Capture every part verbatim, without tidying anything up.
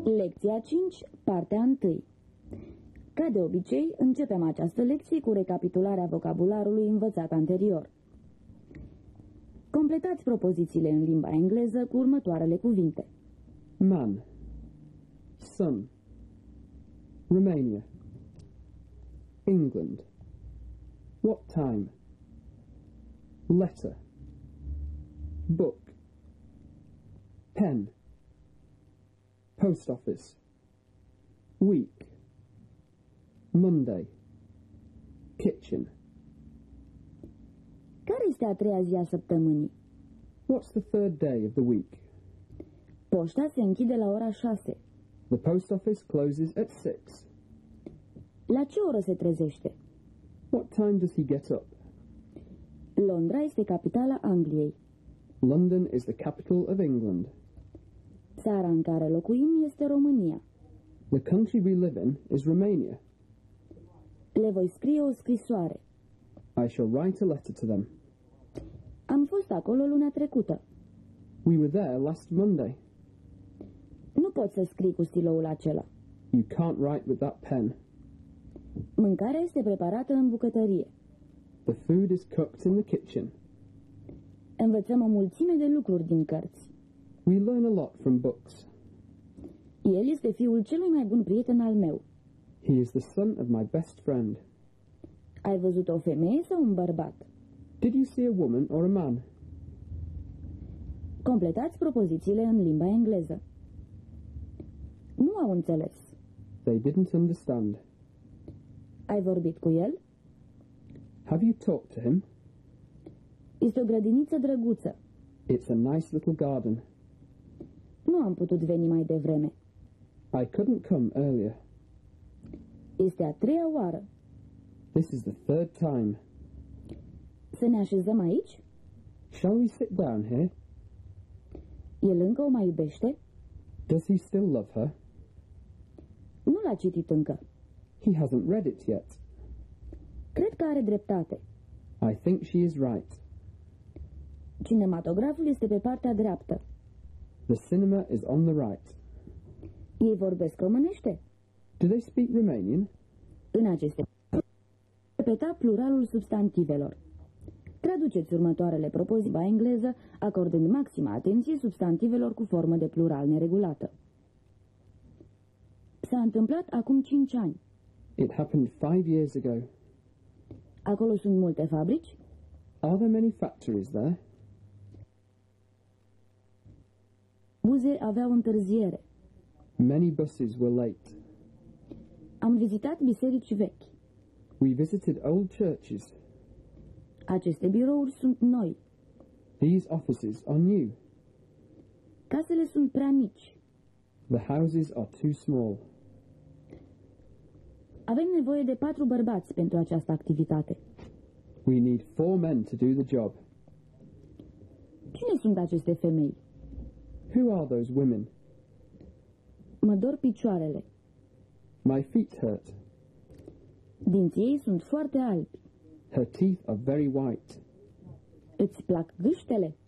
Lecția cinci, partea unu. Ca de obicei, începem această lecție cu recapitularea vocabularului învățat anterior. Completați propozițiile în limba engleză cu următoarele cuvinte. Man, sun, Romania, England, what time, letter, book, pen, post office, week, Monday, kitchen. Care este a treia zi a săptămânii? What's the third day of the week? Poșta se închide la ora șase. The post office closes at six. La ce oră se trezește? What time does he get up? Londra este capitala Angliei. London is the capital of England. Țara în care locuim este România. The country we live in is Romania. Le voi scrie o scrisoare. I shall write a letter to them. Am fost acolo luna trecută. We were there last Monday. Nu pot să scrii cu stiloul acela. You can't write with that pen. Mâncarea este preparată în bucătărie. The food is cooked in the kitchen. Învățăm o mulțime de lucruri din cărți. We learn a lot from books. El este fiul celui mai bun prieten al meu. He is the son of my best friend. Ai văzut o femeie sau un bărbat? Did you see a woman or a man? Completați propozițiile în limba engleză. Nu au înțeles. They didn't understand. Ai vorbit cu el? Have you talked to him? Este o grădiniță drăguță. It's a nice little garden. Nu am putut veni mai devreme. I couldn't come earlier. Este a treia oară. This is the third time. Să ne așezăm aici? Shall we sit down here? El încă o mai iubește? Does he still love her? Nu l-a citit încă. He hasn't read it yet. Cred că are dreptate. I think she is right. Cinematograful este pe partea dreaptă. The cinema is on the right. Ei vorbesc românește? Do they speak Romanian? În aceste repeta pluralul substantivelor. Traduceți următoarele propoziții în engleză, acordând maximă atenție substantivelor cu formă de plural neregulată. S-a întâmplat acum cinci ani. It happened five years ago. Acolo sunt multe fabrici? Are there many factories there? Buze aveau întârziere. Many buses were late. Am vizitat biserici vechi. We visited old churches. Aceste birouri sunt noi. These offices are new. Casele sunt prea mici. The houses are too small. Avem nevoie de patru bărbați pentru această activitate. We need four men to do the job. Cine sunt aceste femei? Who are those women? Mă dor picioarele. My feet hurt. Dinții ei sunt foarte albi. Her teeth are very white. Îți plac gâștele?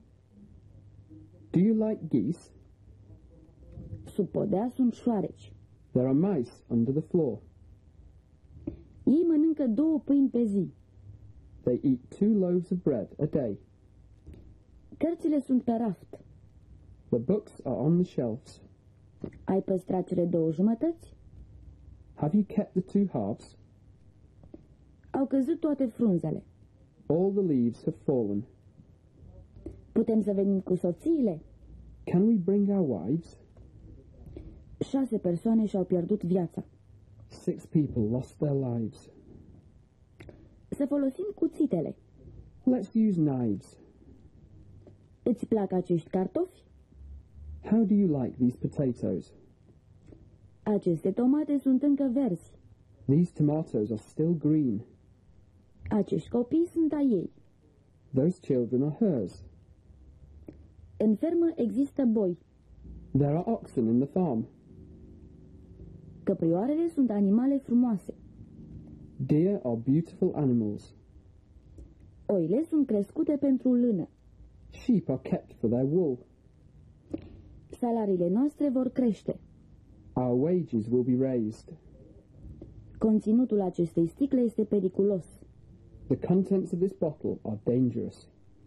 Do you like geese? Sub podea sunt șoareci. There are mice under the floor. Ei mănâncă două pâini pe zi. They eat two loaves of bread a day. Cărțile sunt pe raft. The books are on the shelves. Ai păstrat cele două jumătăți? Have you kept the two halves? Au căzut toate frunzele. All the leaves have fallen. Putem să venim cu soțiile? Can we bring our wives? Șase persoane și-au pierdut viața. Six people lost their lives. Să folosim cuțitele. Let's use knives. Îți plac acești cartofi? How do you like these potatoes? Aceste tomate sunt încă verzi. These tomatoes are still green. Acești copii sunt ai ei. Those children are hers. În fermă există boi. There are oxen in the farm. Căprioarele sunt animale frumoase. Deer are beautiful animals. Oile sunt crescute pentru lână. Sheep are kept for their wool. Salariile noastre vor crește. Our wages will be raised. Conținutul acestei sticle este periculos. The contents of this bottle are dangerous.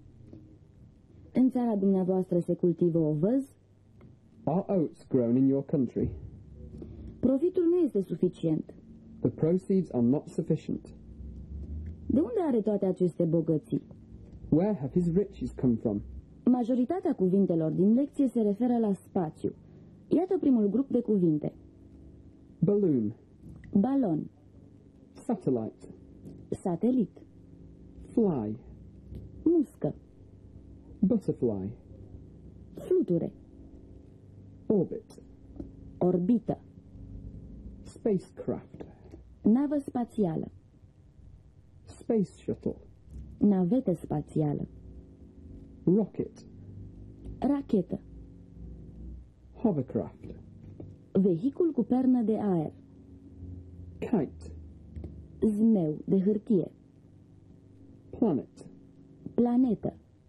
În țara dumneavoastră se cultivă ovăz? Are oats grown in your country? Profitul nu este suficient. The proceeds are not sufficient. De unde are toate aceste bogății? Where have his riches come from? Majoritatea cuvintelor din lecție se referă la spațiu. Iată primul grup de cuvinte. Balloon, Balon, satellite, satelit, fly, muscă, butterfly, fluture, orbit, orbită, spacecraft, navă spațială, space shuttle, navetă spațială, rocket, rachetă, hovercraft, vehicul cu pernă de aer, kite, zmeu de hârtie, planet, planetă,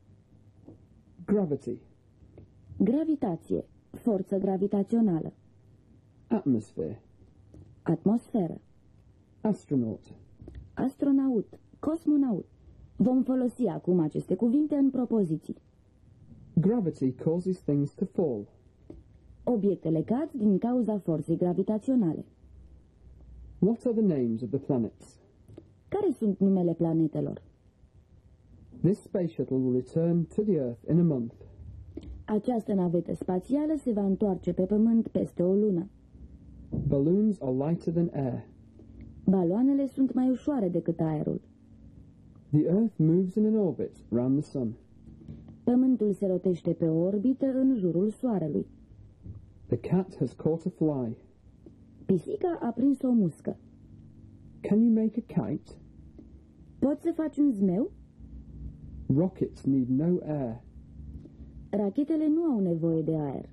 gravity, gravitație, forță gravitațională, atmosphere, atmosferă, astronaut. astronaut, cosmonaut. Vom folosi acum aceste cuvinte în propoziții. Gravity causes things to fall. Obiectele cad din cauza forței gravitaționale. What are the names of the planets? Care sunt numele planetelor? This space shuttle will return to the Earth in a month. Această navetă spațială se va întoarce pe Pământ peste o lună. Balloons are lighter than air. Baloanele sunt mai ușoare decât aerul. The Earth moves in an orbit round the sun. Pământul se rotește pe o orbită în jurul Soarelui. The cat has caught a fly. Pisica a prins o muscă. Can you make a kite? Poți să faci un zmeu? Rockets need no air. Rachetele nu au nevoie de aer.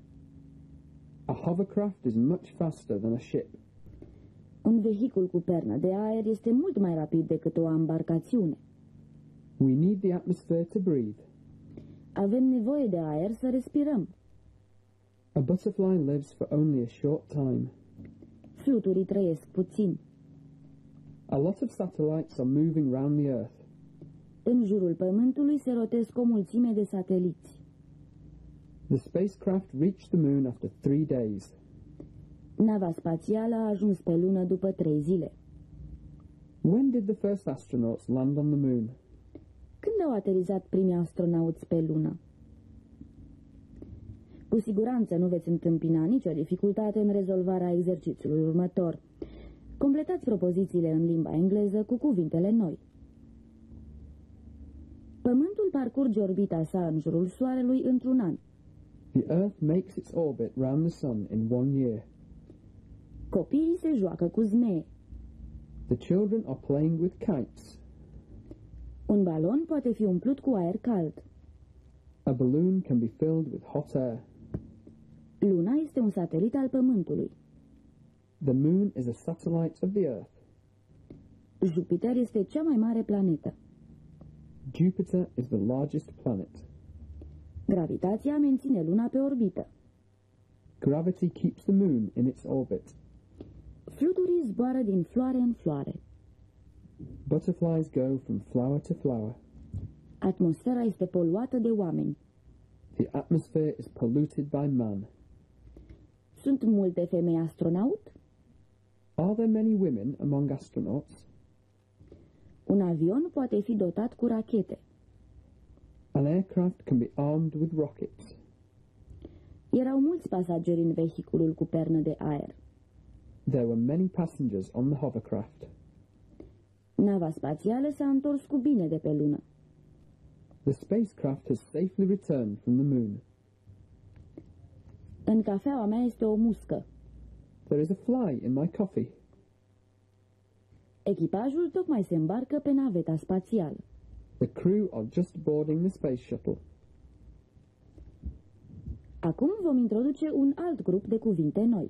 A hovercraft is much faster than a ship. Un vehicul cu pernă de aer este mult mai rapid decât o ambarcațiune. We need the atmosphere to breathe. Avem nevoie de aer să respirăm. A butterfly lives for only a short time. Fluturii trăiesc puțin. A lot of satellites are moving round the Earth. În jurul Pământului se rotesc o mulțime de sateliți. The spacecraft reached the moon after three days. Nava spațială a ajuns pe lună după trei zile. When did the first astronauts land on the moon? Când au aterizat primii astronauți pe lună? Cu siguranță nu veți întâmpina nicio dificultate în rezolvarea exercițiului următor. Completați propozițiile în limba engleză cu cuvintele noi. Pământul parcurge orbita sa în jurul Soarelui într-un an. The Earth makes its orbit round the sun in one year. Copiii se joacă cu zmee. The children are playing with kites. Un balon poate fi umplut cu aer cald. A balloon can be filled with hot air. Luna este un satelit al Pământului. The moon is a satellite of the Earth. Jupiter este cea mai mare planetă. Jupiter is the largest planet. Gravitația menține Luna pe orbită. Gravity keeps the moon in its orbit. Fluturii zboară din floare în floare. Butterflies go from flower to flower. Atmosfera este poluată de oameni. The atmosphere is polluted by man. Sunt multe femei astronaut? Are there many women among astronauts? Un avion poate fi dotat cu rachete. An aircraft can be armed with rockets. Erau mulți pasageri în vehiculul cu pernă de aer. There were many passengers on the hovercraft. Nava spațială s-a întors cu bine de pe lună. The spacecraft has safely returned from the moon. În cafeaua mea este o muscă. There is a fly in my coffee. Echipajul tocmai se îmbarcă pe naveta spațială. The crew are just boarding the space shuttle. Acum vom introduce un alt grup de cuvinte noi.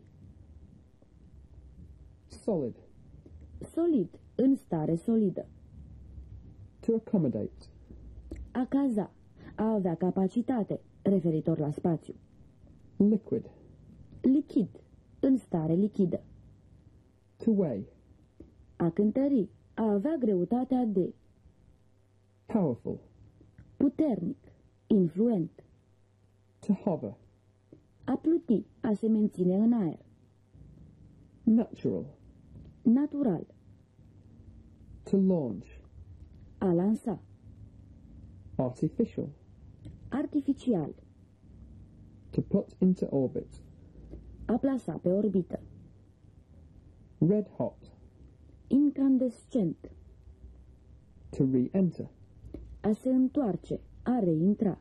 Solid. Solid, în stare solidă. To accommodate. A caza, a avea capacitate, referitor la spațiu. Liquid. Lichid, în stare lichidă. To weigh. A cântări, a avea greutatea de. Powerful. Puternic, influent. To hover. A pluti, a se menține în aer. Natural. Natural, To launch. a lansa. Artificial. Artificial, To put into orbit. a plasa pe orbită. Red hot. Incandescent, To re-enter. a se întoarce, a reintra.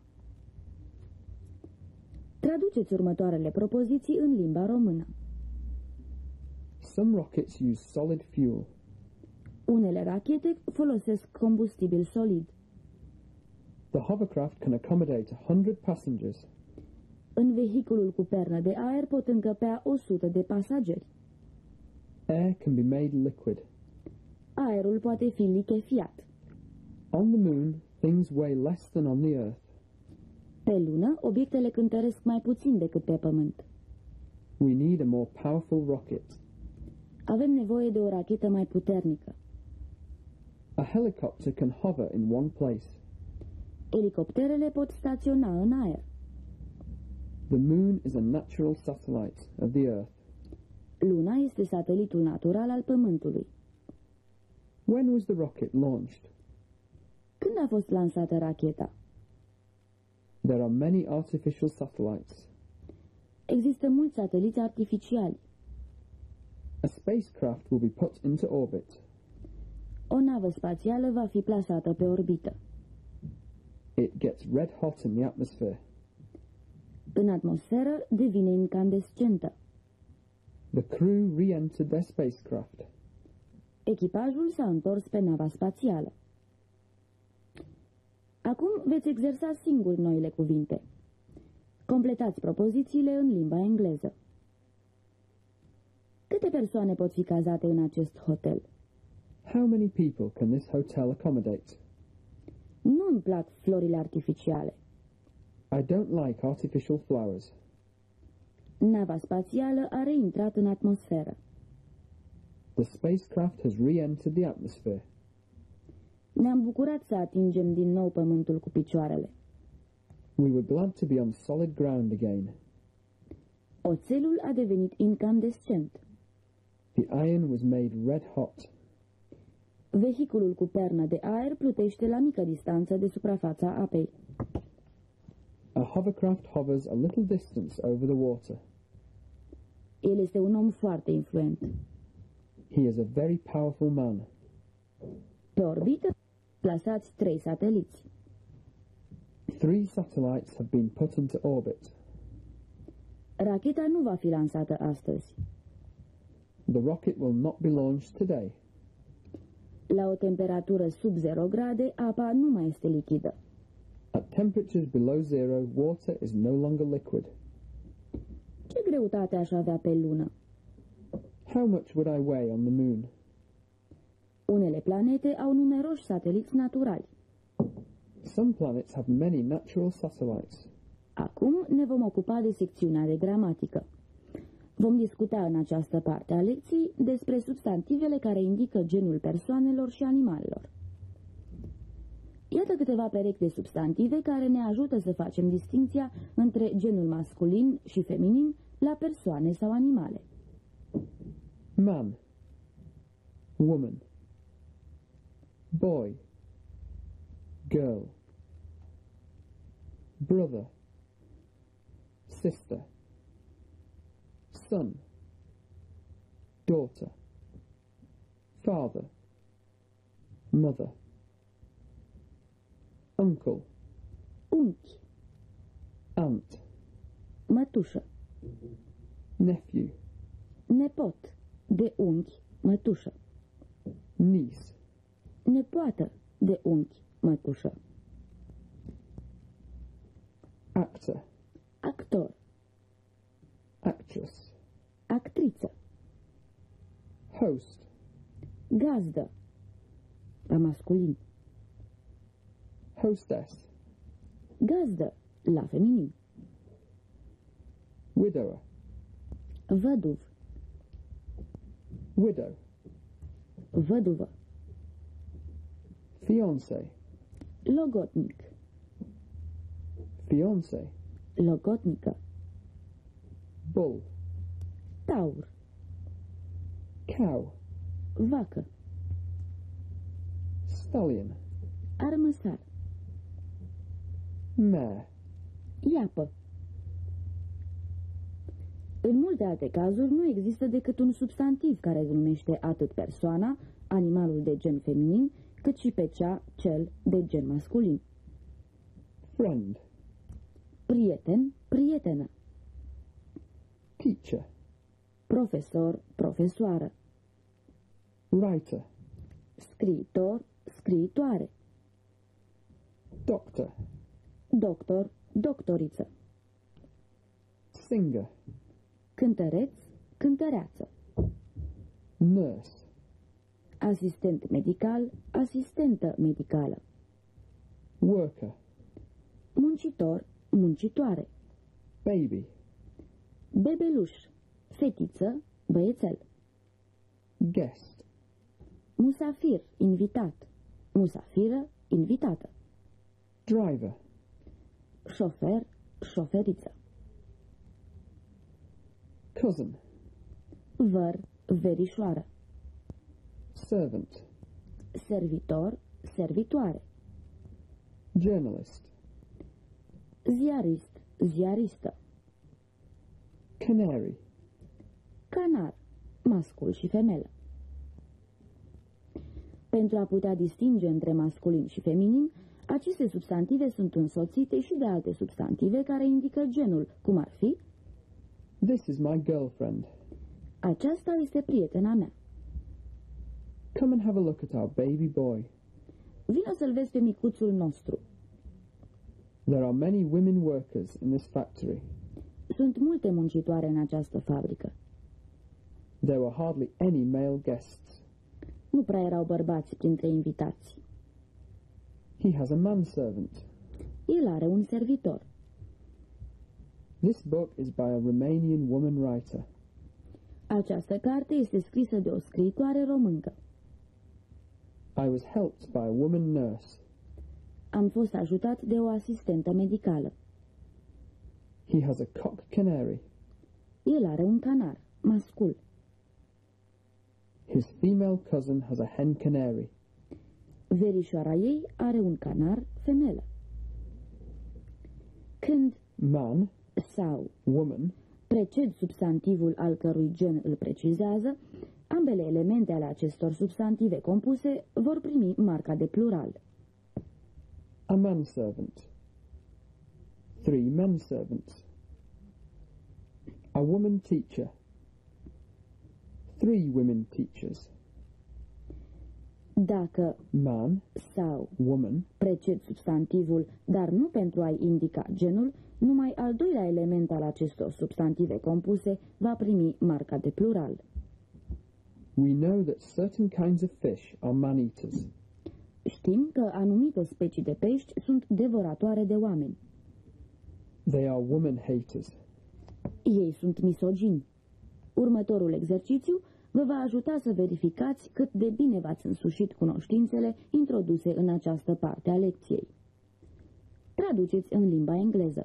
Traduceți următoarele propoziții în limba română. Some rockets use solid fuel. Unele rachete folosesc combustibil solid. The hovercraft can accommodate one hundred passengers. În vehiculul cu pernă de aer pot încăpea o sută de pasageri. Air can be made liquid. Aerul poate fi lichefiat. On the moon, things weigh less than on the Earth. Pe lună, obiectele cântăresc mai puțin decât pe pământ. We need a more powerful rocket. Avem nevoie de o rachetă mai puternică. A helicopter can hover in one place. Elicopterele pot staționa în aer. The moon is a natural satellite of the Earth. Luna este satelitul natural al Pământului. When was the rocket launched? Când a fost lansată racheta? There are many artificial satellites. Există mulți sateliți artificiali. A spacecraft will be put into orbit. O navă spațială va fi plasată pe orbită. It gets red hot in the atmosphere. În atmosferă devine incandescentă. The crew re-entered their spacecraft. Echipajul s-a întors pe nava spațială. Acum veți exersa singur noile cuvinte. Completați propozițiile în limba engleză. Câte persoane pot fi cazate în acest hotel? How many people can this hotel accommodate? Nu îmi plac florile artificiale. I don't like artificial flowers. Nava spațială a reintrat în atmosferă. The spacecraft has re-entered the atmosphere. Ne-am bucurat să atingem din nou pământul cu picioarele. We were glad to be on solid ground again. Oțelul a devenit incandescent. The iron was made red hot. Vehiculul cu pernă de aer plutește la mică distanță de suprafața apei. A hovercraft hovers a little distance over the water. El este un om foarte influent. He is a very powerful man. Pe orbită plasați trei sateliți. Three satellites have been put into orbit. Racheta nu va fi lansată astăzi. The rocket will not be launched today. La o temperatură sub zero grade, apa nu mai este lichidă. At temperatures below zero, water is no longer liquid. Ce greutate aș avea pe lună? How much would I weigh on the moon? Unele planete au numeroși sateliți naturali. Some planets have many natural satellites. Acum ne vom ocupa de secțiunea de gramatică. Vom discuta în această parte a lecției despre substantivele care indică genul persoanelor și animalelor. Iată câteva perechi de substantive care ne ajută să facem distinția între genul masculin și feminin la persoane sau animale. Man. Woman. Boy. Girl. Brother. Sister. Son. Daughter. Father. Mother. Uncle. Unchi, Aunt. mătușă, Nephew. nepot, de unchi, mătușă, Niece. nepoată, de unchi, mătușă, Actor. actor, Actress. actriță, Host. gazdă, la masculin, Hostess. gazdă, la feminin, Widower. văduv, Widow. Văduvă. Fiancé. Logotnic. Fiancé. Logotnică. Bull. Taur. Cow. Vacă. Stallion. Armăsar. Mare. Iapă. În multe alte cazuri nu există decât un substantiv care numește atât persoana, animalul de gen feminin, cât și pe cea, cel, de gen masculin. Friend. Prieten, prietenă. Teacher. Profesor, profesoară. Writer. Scriitor, scriitoare. Doctor. Doctor, doctoriță. Singer. Cântăreț, cântăreață. Nurse. Asistent medical, asistentă medicală. Worker. Muncitor, muncitoare. Baby. Bebeluș, fetiță, băiețel. Guest. Musafir, invitat. Musafiră, invitată. Driver. Șofer, șoferiță. Cousin. Văr, verișoară. Servant. Servitor, servitoare. Journalist. Ziarist, ziaristă. Canary. Canar, mascul și femelă. Pentru a putea distinge între masculin și feminin, aceste substantive sunt însoțite și de alte substantive care indică genul, cum ar fi: This is my girlfriend. aceasta este prietena mea. Come and have a look at our baby boy. Vino să-l vezi pe micuțul nostru. There are many women workers in this factory. Sunt multe muncitoare în această fabrică. There were hardly any male guests. Nu prea erau bărbați printre invitați. He has a manservant. El are un servitor. This book is by a Romanian woman writer. Această carte este scrisă de o scriitoare româncă. I was helped by a woman nurse. Am fost ajutat de o asistentă medicală. He has a cock canary. El are un canar, mascul. His female cousin has a hen canary. Verișoara ei are un canar, femelă. Când Man, sau woman, preced substantivul al cărui gen îl precizează, ambele elemente ale acestor substantive compuse vor primi marca de plural. a manservant. Three menservants. A woman teacher. Three women teachers. Dacă Man, sau woman, preced substantivul, dar nu pentru a-i indica genul, numai al doilea element al acestor substantive compuse va primi marca de plural. we know that certain kinds of fish are man-eaters. Știm că anumite specii de pești sunt devoratoare de oameni. They are woman-haters. Ei sunt misogini. Următorul exercițiu vă va ajuta să verificați cât de bine v-ați însușit cunoștințele introduse în această parte a lecției. Traduceți în limba engleză.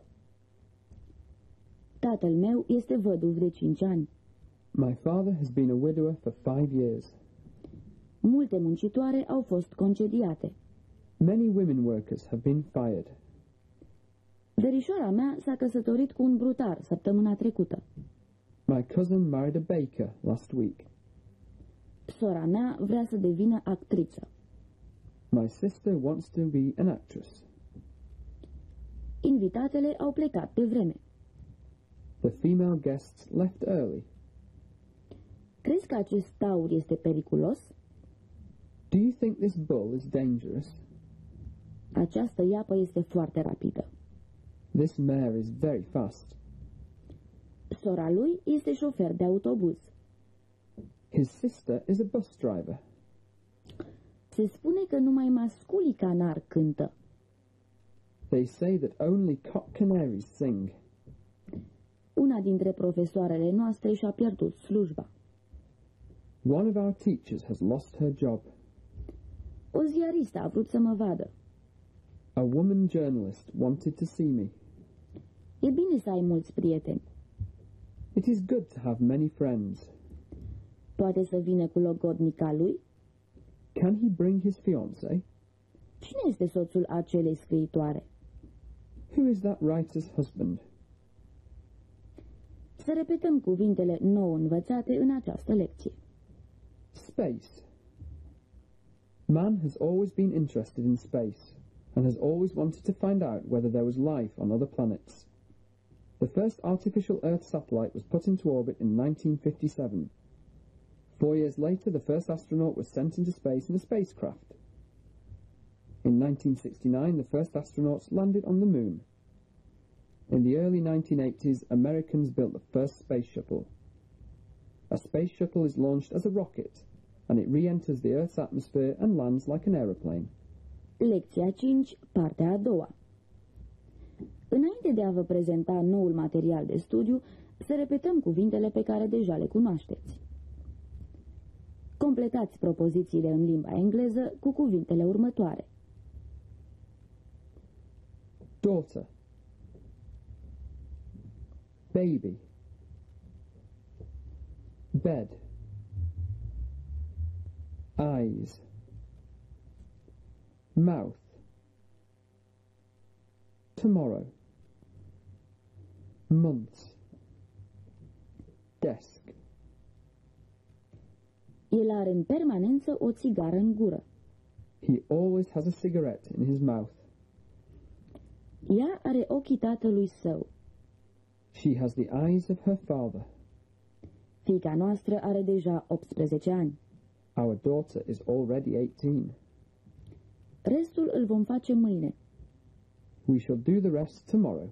Tatăl meu este văduv de cinci ani. My father has been a widower for five years. Multe muncitoare au fost concediate. Many women workers have been fired. Verișoara mea s-a căsătorit cu un brutar săptămâna trecută. My cousin married a baker last week. Sora mea vrea să devină actriță. My sister wants to be an actress. Invitatele au plecat pe vreme. The female guests left early. Crezi că acest taur este periculos? Do you think this bull is dangerous? Această iapă este foarte rapidă. This mare is very fast. Sora lui este șofer de autobuz. His sister is a bus driver. Se spune că numai masculii canar cântă. They say that only cock canaries sing. Una dintre profesoarele noastre și-a pierdut slujba. One of our teachers has lost her job. O ziaristă a vrut să mă vadă. A woman journalist wanted to see me. E bine să ai mulți prieteni. It is good to have many friends. Poate să vină cu logodnica lui? Can he bring his fiancée? Cine este soțul acelei scriitoare? Who is that writer's husband? Să repetăm cuvintele nou învățate în această lecție. Space. Man has always been interested in space and has always wanted to find out whether there was life on other planets. The first artificial Earth satellite was put into orbit in nineteen fifty-seven. Four years later, the first astronaut was sent into space in a spacecraft. In nineteen sixty-nine, the first astronauts landed on the moon. In the early nineteen eighties, Americans built the first space shuttle. A space shuttle is launched as a rocket, and it re-enters the Earth's atmosphere and lands like an aeroplane. Lecția cinci, partea a doua. Înainte de a vă prezenta noul material de studiu, să repetăm cuvintele pe care deja le cunoașteți. Completați propozițiile în limba engleză cu cuvintele următoare. Daughter. Baby. Bed. Eyes. Mouth. Tomorrow. Months. Desk. El are în permanență o țigară în gură. He always has a cigarette in his mouth. Ea are ochii tatălui său. She has the eyes of her father. Fiica noastră are deja optsprezece ani. Our daughter is already eighteen. Restul îl vom face mâine. We shall do the rest tomorrow.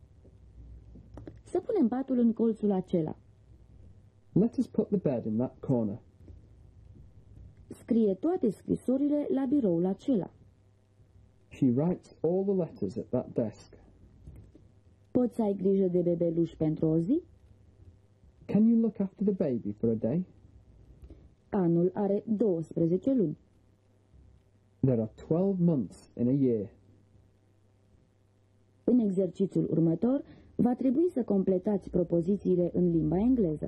Să punem patul în colțul acela. Let us put the bed in that corner. Scrie toate scrisorile la biroul acela. She writes all the letters at that desk. Poți să ai grijă de bebeluș pentru o zi? Can you look after the baby for a day? Anul are douăsprezece luni. There are twelve months in a year. În exercițiul următor, va trebui să completați propozițiile în limba engleză.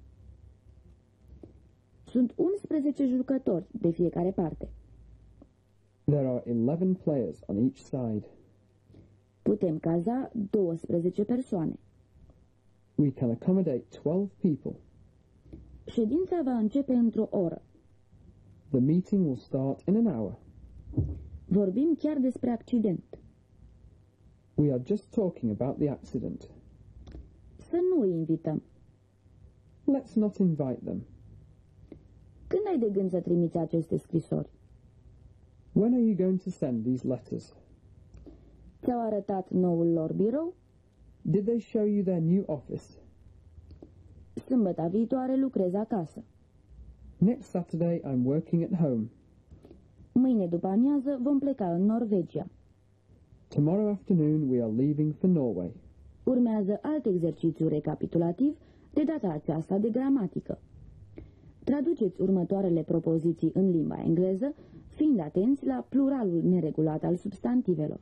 Sunt unsprezece jucători de fiecare parte. There are eleven players on each side. Putem caza douăsprezece persoane. We can accommodate twelve people. Ședința va începe într-o oră. The meeting will start in an hour. Vorbim chiar despre accident. We are just talking about the accident. Să nu îi invităm. Let's not invite them. Când ai de gând să trimiți aceste scrisori? When are you going to send these letters? Ți-au arătat noul lor birou? Did they show you their new office? Sâmbăta viitoare lucrez acasă. Next Saturday I'm working at home. Mâine după amiază vom pleca în Norvegia. Tomorrow afternoon we are leaving for Norway. Urmează alt exercițiu recapitulativ, de data aceasta de gramatică. Traduceți următoarele propoziții în limba engleză, fiind atenți la pluralul neregulat al substantivelor.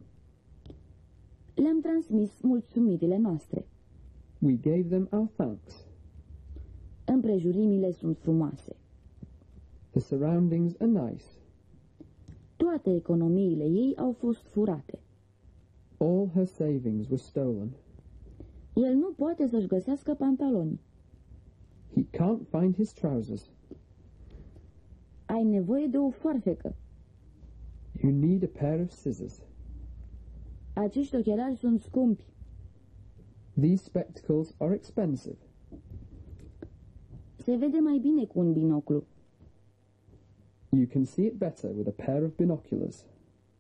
Le-am transmis mulțumirile noastre. We gave them our thanks. Împrejurimile sunt frumoase. The surroundings are nice. Toate economiile ei au fost furate. All her savings were stolen. El nu poate să-și găsească pantaloni. He can't find his trousers. Ai nevoie de o foarfecă. You need a pair of scissors. Acești ochelari sunt scumpi. These spectacles are expensive. Se vede mai bine cu un binoclu. You can see it better with a pair of binoculars.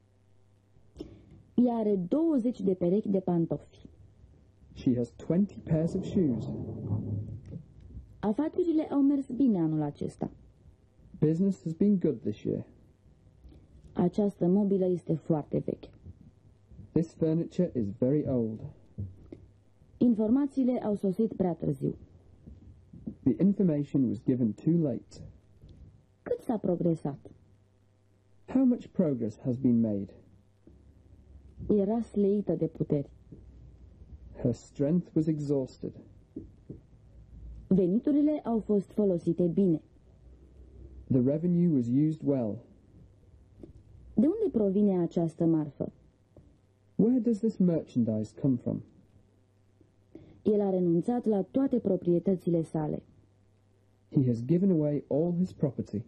Ea are douăzeci de perechi de pantofi. She has twenty pairs of shoes. Afacerile au mers bine anul acesta. Business has been good this year. Această mobilă este foarte veche. This furniture is very old. Informațiile au sosit prea târziu. The information was given too late. Cât s-a progresat? How much progress has been made? Era sleită de puteri. Her strength was exhausted. Veniturile au fost folosite bine. The revenue was used well. De unde provine această marfă? Where does this merchandise come from? El a renunțat la toate proprietățile sale. He has given away all his property.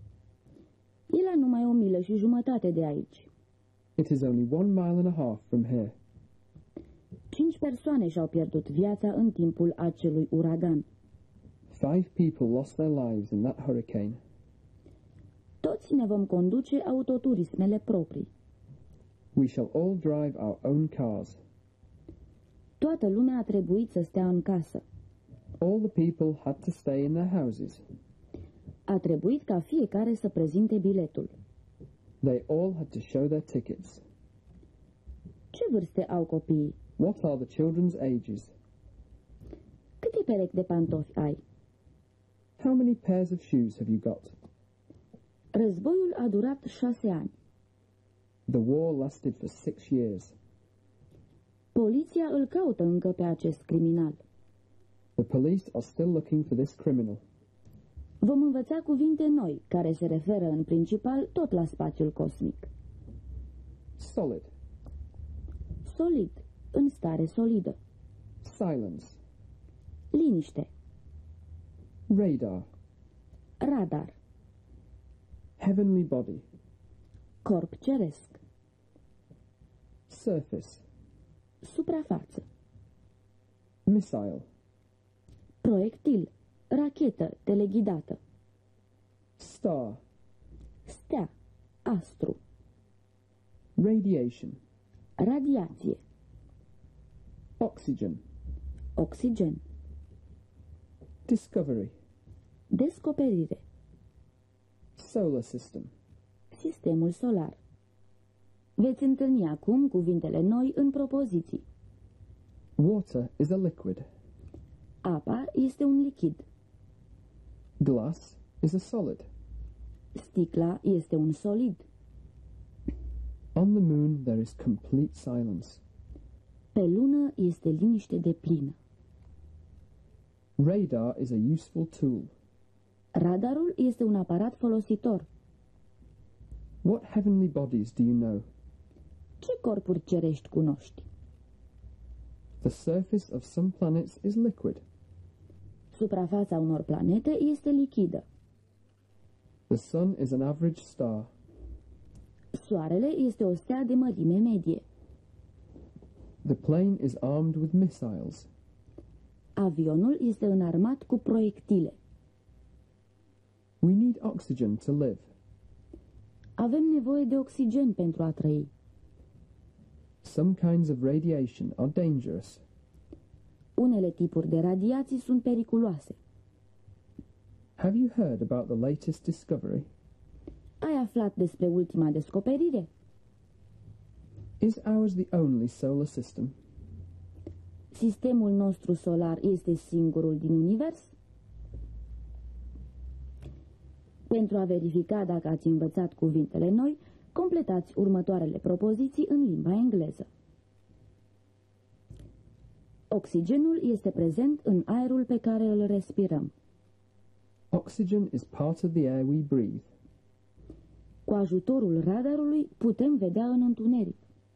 E la numai o milă și jumătate de aici. It is only one mile and a half from here. Cinci persoane și-au pierdut viața în timpul acelui uragan. Five people lost their lives in that hurricane. Toți ne vom conduce autoturismele proprii. We shall all drive our own cars. Toată lumea a trebuit să stea în casă. All the people had to stay in their houses. A trebuit ca fiecare să prezinte biletul. They all had to show their tickets. Ce vârste au copiii? What are the children's ages? Câte perechi de pantofi ai? How many pairs of shoes have you got? Războiul a durat șase ani. The war lasted for six years. Poliția îl caută încă pe acest criminal. The police are still looking for this criminal. Vom învăța cuvinte noi, care se referă în principal tot la spațiul cosmic. Solid. Solid, în stare solidă. Silence. Liniște. Radar. Radar. Heavenly body. Corp ceresc. Surface. Suprafață. Missile. Proiectil. Rachetă teleghidată. Star. Stea. Astru. Radiation. Radiație. Oxygen. Oxigen. Discovery. Descoperire. Solar system. Sistemul solar. Veți întâlni acum cuvintele noi în propoziții. Water is a liquid. Apa este un lichid. Glass is a solid. Sticla este un solid. On the moon there is complete silence. Pe lună este liniște deplină. Radar is a useful tool. Radarul este un aparat folositor. What heavenly bodies do you know? Ce corpuri cerești cunoști? The surface of some planets is liquid. Suprafața unor planete este lichidă. The sun is an average star. Soarele este o stea de mărime medie. The plane is armed with missiles. Avionul este înarmat cu proiectile. We need oxygen to live. Avem nevoie de oxigen pentru a trăi. Some kinds of radiation are dangerous. Unele tipuri de radiații sunt periculoase. Have you heard about the latest discovery? Ai aflat despre ultima descoperire? Is ours the only solar system? Sistemul nostru solar este singurul din univers? Pentru a verifica dacă ați învățat cuvintele noi, completați următoarele propoziții în limba engleză. Oxigenul este prezent în aerul pe care îl respirăm. Oxygen is part of the air we breathe. Cu ajutorul radarului putem vedea în întuneric.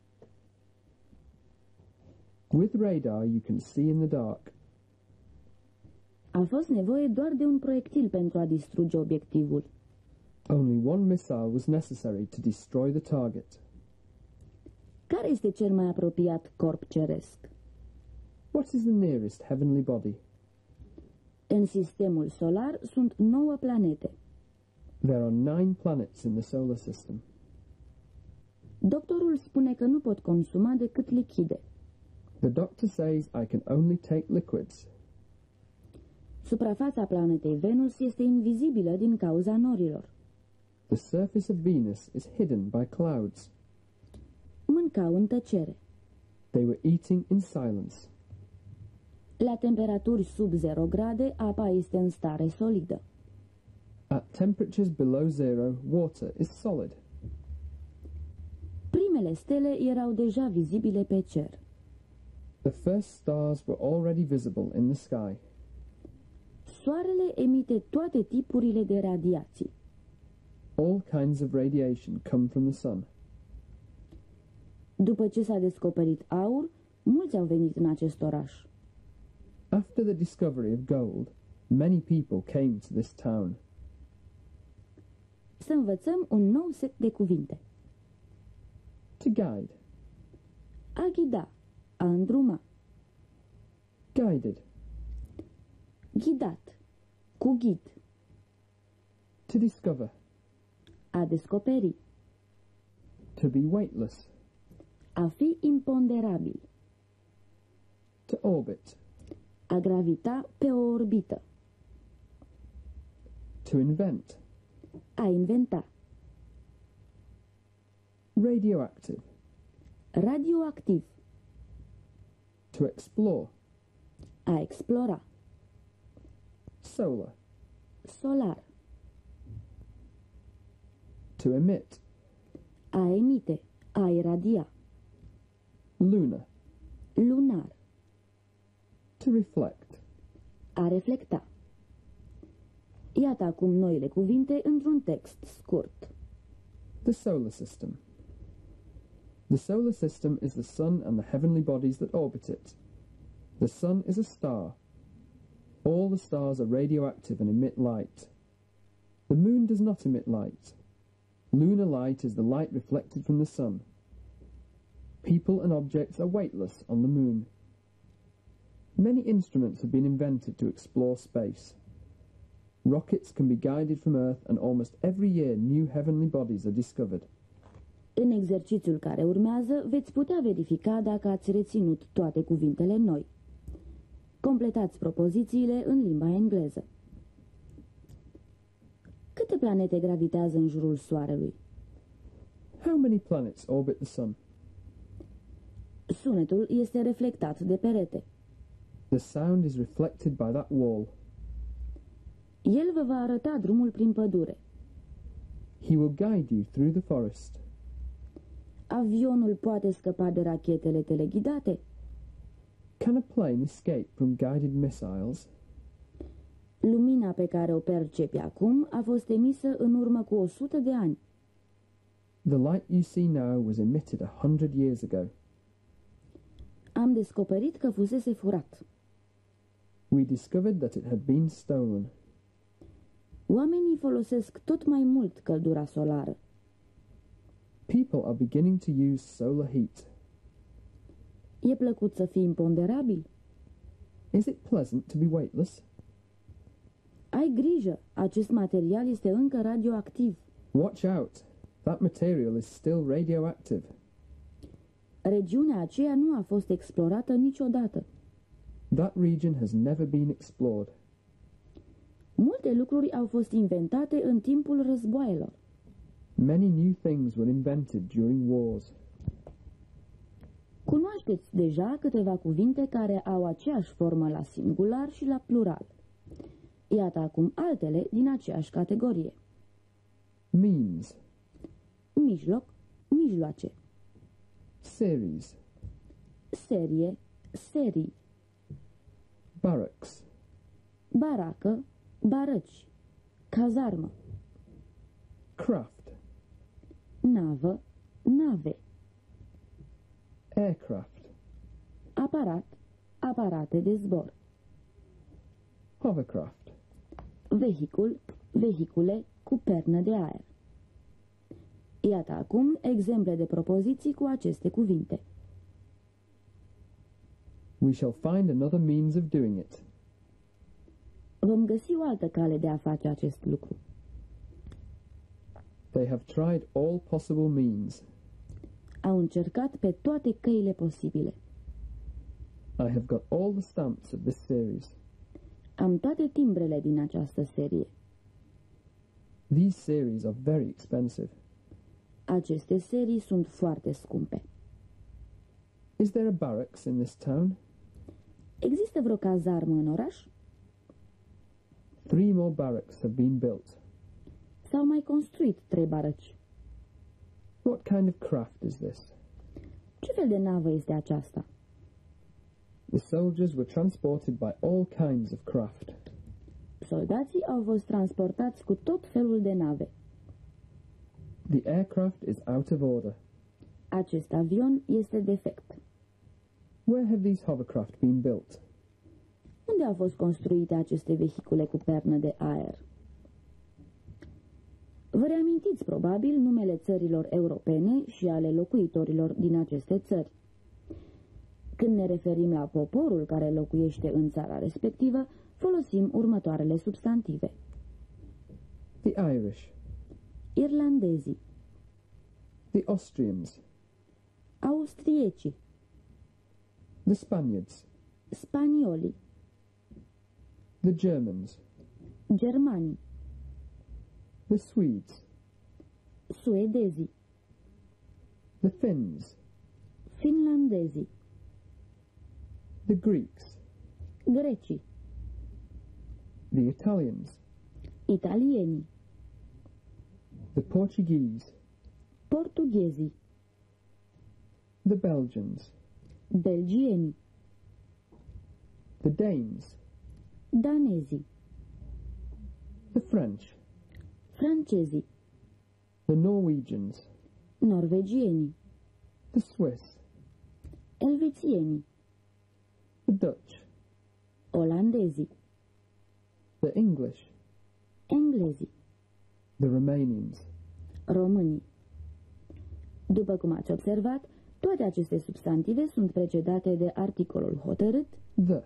With radar you can see in the dark. A fost nevoie doar de un proiectil pentru a distruge obiectivul. Only one missile was necessary to destroy the target. Care este cel mai apropiat corp ceresc? What is the nearest heavenly body? În sistemul solar sunt nouă planete. There are nine planets in the solar system. Doctorul spune că nu pot consuma decât lichide. The doctor says I can only take liquids. Suprafața planetei Venus este invizibilă din cauza norilor. The surface of Venus is hidden by clouds. Mâncau în tăcere. They were eating in silence. La temperaturi sub zero grade, apa este în stare solidă. At temperatures below zero, water is solid. Primele stele erau deja vizibile pe cer. The first stars were already visible in the sky. Soarele emite toate tipurile de radiații. All kinds of radiation come from the sun. După ce s-a descoperit aur, mulți au venit în acest oraș. After the discovery of gold, many people came to this town. Să învățăm un nou set de cuvinte. To guide. A ghida, a îndruma. Guided. Ghidat, cu ghid. To discover. A descoperi. To be weightless. A fi imponderabil. To orbit. A gravita pe o orbită. To invent. A inventa. Radioactive. Radioactiv. To explore. A explora. Solar. Solar. To emit. A emite. A iradia. Lunar. Lunar. To reflect. A reflecta. Iată acum noile cuvinte într-un text scurt. The solar system. The solar system is the sun and the heavenly bodies that orbit it. The sun is a star. All the stars are radioactive and emit light. The moon does not emit light. Lunar light is the light reflected from the sun. People and objects are weightless on the moon. Many instruments have been invented to explore space. Rockets can be guided from Earth, and almost every year new heavenly bodies are discovered. În exercițiul care urmează veți putea verifica dacă ați reținut toate cuvintele noi. Completați propozițiile în limba engleză. Câte planete gravitează în jurul Soarelui? How many planets orbit the sun? Sunetul este reflectat de perete. The sound is reflected by that wall. El vă va arăta drumul prin pădure. He will guide you through the forest. Avionul poate scăpa de rachetele teleghidate? Can a plane escape from guided missiles? Lumina pe care o percepi acum a fost emisă în urmă cu o sută de ani. The light you see now was emitted a hundred years ago. Am descoperit că fusese furat. We discovered that it had been stolen. Oamenii folosesc tot mai mult căldura solară. People are beginning to use solar heat. E plăcut să fii imponderabil? Is it pleasant to be weightless? Ai grijă, acest material este încă radioactiv. Watch out! That material is still radioactive. Regiunea aceea nu a fost explorată niciodată. That region has never been explored. Multe lucruri au fost inventate în timpul războaielor. Many new things were invented during wars. Cunoașteți deja câteva cuvinte care au aceeași formă la singular și la plural. Iată acum altele din aceeași categorie. Means. Mijloc, mijloace. Series. Serie, serii. Barracks. Baracă, barăci. Cazarmă. Craft. Navă, nave. Aircraft. Aparat, aparate de zbor. Hovercraft. Vehicul, vehicule cu pernă de aer. Iată acum exemple de propoziții cu aceste cuvinte. We shall find another means of doing it. Vom găsi o altă cale de a face acest lucru. They have tried all possible means. Au încercat pe toate căile posibile. I have got all the stamps of this series. Am toate timbrele din această serie. These series are very expensive. Aceste serii sunt foarte scumpe. Is there a barracks in this town? Există vreo cazarmă în oraș? Three more barracks have been built. S-au mai construit trei barăci. What kind of craft is this? Ce fel de navă este aceasta? The soldiers were transported by all kinds of craft. Soldații au fost transportați cu tot felul de nave. The aircraft is out of order. Acest avion este defect. Where have these hovercraft been built? Unde au fost construite aceste vehicule cu pernă de aer? Vă reamintiți probabil numele țărilor europene și ale locuitorilor din aceste țări. Când ne referim la poporul care locuiește în țara respectivă, folosim următoarele substantive. The Irish. Irlandezii. The Austrians. Austriecii. The Spaniards. Spaniolii. The Germans. Germanii. The Swedes. Suedezii. The Finns. Finlandezii. The Greeks. Grecii. The Italians. Italienii. The Portuguese. Portughezii. The Belgians. Belgienii. The Danes. Danezii. The French. Francezii. The Norwegians. Norvegienii. The Swiss. Elvețienii. The Dutch. Olandezii. The English. Englezii. The Romanians. Românii. După cum ați observat, toate aceste substantive sunt precedate de articolul hotărât The.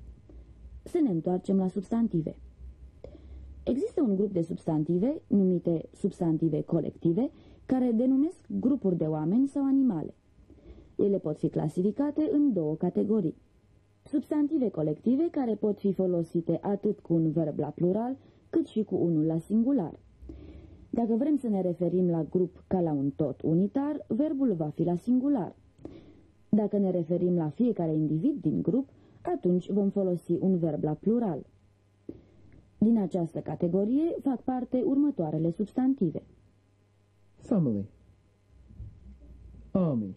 Să ne întoarcem la substantive. Există un grup de substantive, numite substantive colective, care denumesc grupuri de oameni sau animale. Ele pot fi clasificate în două categorii. Substantive colective care pot fi folosite atât cu un verb la plural, cât și cu unul la singular. Dacă vrem să ne referim la grup ca la un tot unitar, verbul va fi la singular. Dacă ne referim la fiecare individ din grup, atunci vom folosi un verb la plural. Din această categorie fac parte următoarele substantive. Family. Army.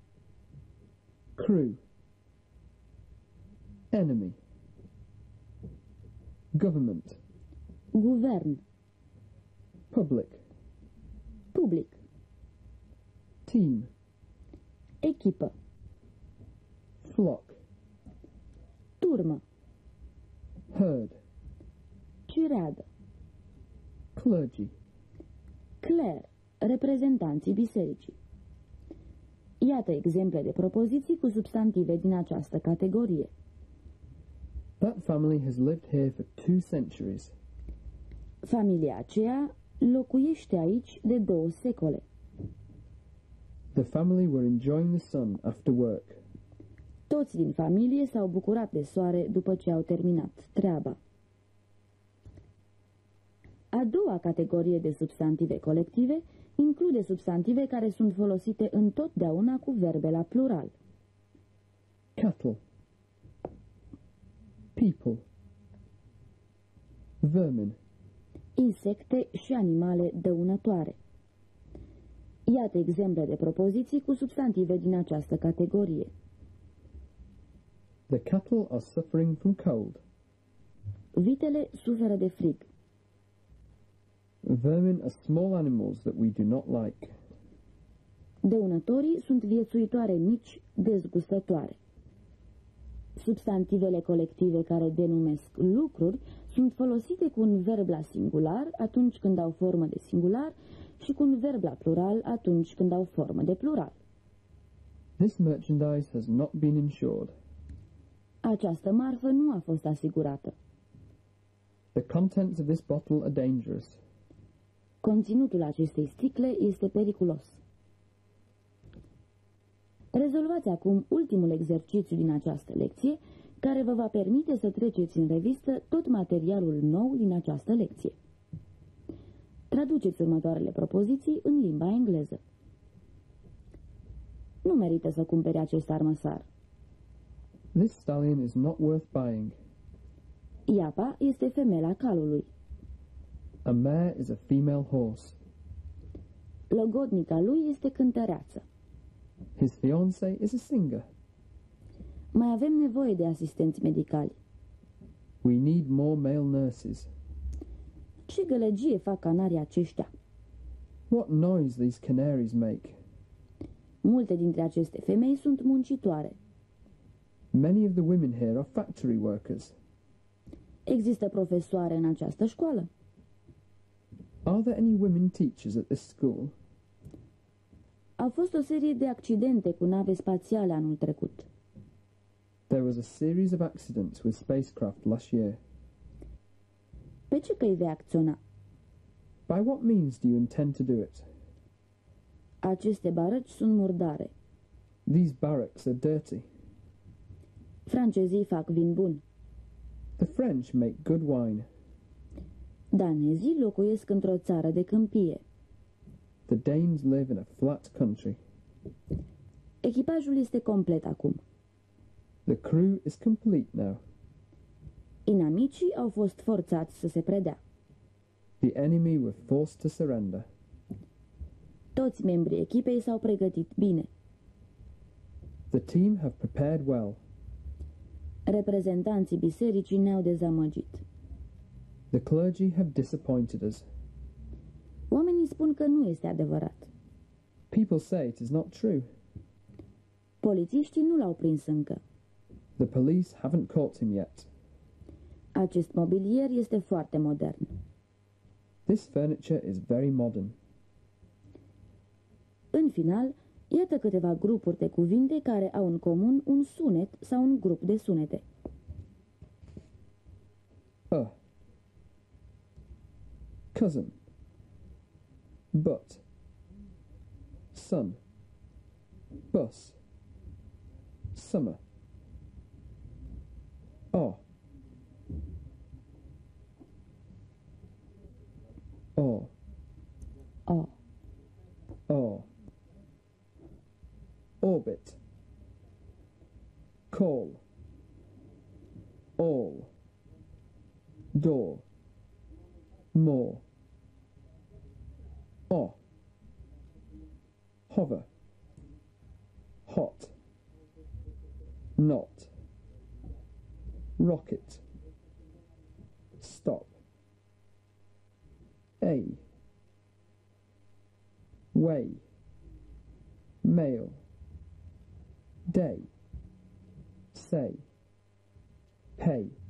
Crew. Enemy. Government. Guvern. Public. Public. Team. Echipă. Flock. Turmă. Herd. Cireadă. Clergy. Cler, reprezentanții bisericii. Iată exemple de propoziții cu substantive din această categorie. That family has lived here for two centuries. Familia aceea locuiește aici de două secole. The family were enjoying the sun after work. Toți din familie s-au bucurat de soare după ce au terminat treaba. A doua categorie de substantive colective include substantive care sunt folosite întotdeauna cu verbe la plural. Cattle. People. Vermin. Insecte și animale dăunătoare. Iată exemple de propoziții cu substantive din această categorie. The cattle are suffering from cold. Vitele suferă de frig. Vermin are small animals that we do not like. Dăunătorii sunt viețuitoare mici, dezgustătoare. Substantivele colective care denumesc lucruri sunt folosite cu un verb la singular atunci când au formă de singular și cu un verb la plural atunci când au formă de plural. This merchandise has not been insured. Această marfă nu a fost asigurată. The contents of this bottle are dangerous. Conținutul acestei sticle este periculos. Rezolvați acum ultimul exercițiu din această lecție, care vă va permite să treceți în revistă tot materialul nou din această lecție. Traduceți următoarele propoziții în limba engleză. Nu merită să cumperi acest armăsar. This stallion is not worth buying. Iapa este femela calului. A mare is a female horse. Logodnica lui este cântăreață. His fiancée is a singer. Mai avem nevoie de asistenți medicali. We need more male nurses. Ce gălăgie fac canarii aceștia? What noise these canaries make. Multe dintre aceste femei sunt muncitoare. Many of the women here are factory workers. Există profesoare în această școală? Are there any women teachers at this school? A fost o serie de accidente cu nave spațiale anul trecut. There was a series of accidents with spacecraft last year. Pe ce căi vei acționa? By what means do you intend to do it? Aceste barăci sunt murdare. These barracks are dirty. Francezii fac vin bun. The French make good wine. Danezii locuiesc într-o țară de câmpie. The Danes live in a flat country. Echipajul este complet acum. The crew is complete now. Inamicii au fost forțați să se predea. The enemy were forced to surrender. Toți membrii echipei s-au pregătit bine. The team have prepared well. Reprezentanții bisericii ne-au dezamăgit. The clergy have disappointed us. Oamenii spun că nu este adevărat. People say it is not true. Polițiștii nu l-au prins încă. The police haven't caught him yet. Acest mobilier este foarte modern. This furniture is very modern. În final, iată câteva grupuri de cuvinte care au în comun un sunet sau un grup de sunete. Uh. Cousin. But. Sun. Bus. Summer. Oh. Oh. Oh. Oh. Orbit. Call. All. Door. More. Oh. Hover. Hot. Not. Rocket. Stop. A. Way. Mail. Day. Say. Pay.